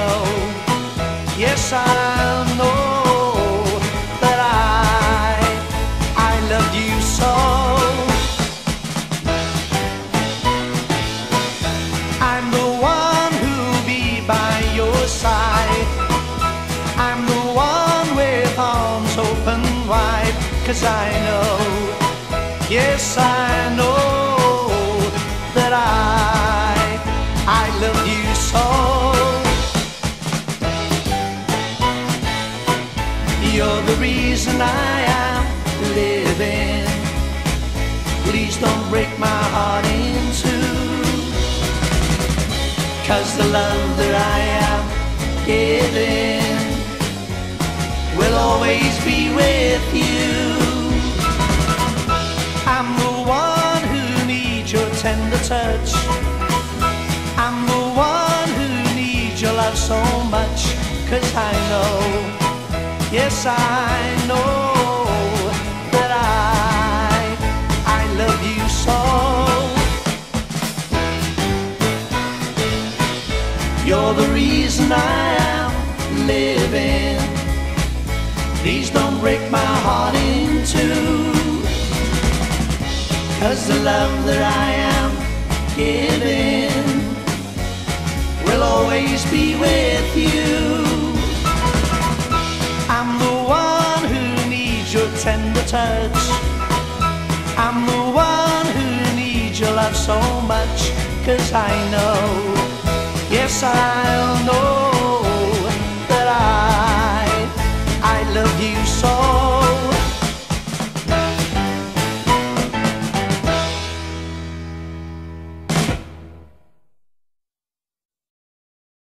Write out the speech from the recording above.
know, yes I know that I love you so. I'm the one who'll be by your side. I'm the one with arms open wide, 'cause I know, yes I know that I love you so. You're the reason I am living. Please don't break my heart in two, 'cause the love that I am giving will always be with you. I'm the one who needs your tender touch. I'm the one who needs your love so much, 'cause I know, yes I know that I love you so. You're the reason I am living. Please don't break my heart in two, 'cause the love that I am giving will always be with you. I'm the one who needs your tender touch. I'm the one who needs your love so much, 'cause I know, yes I'll know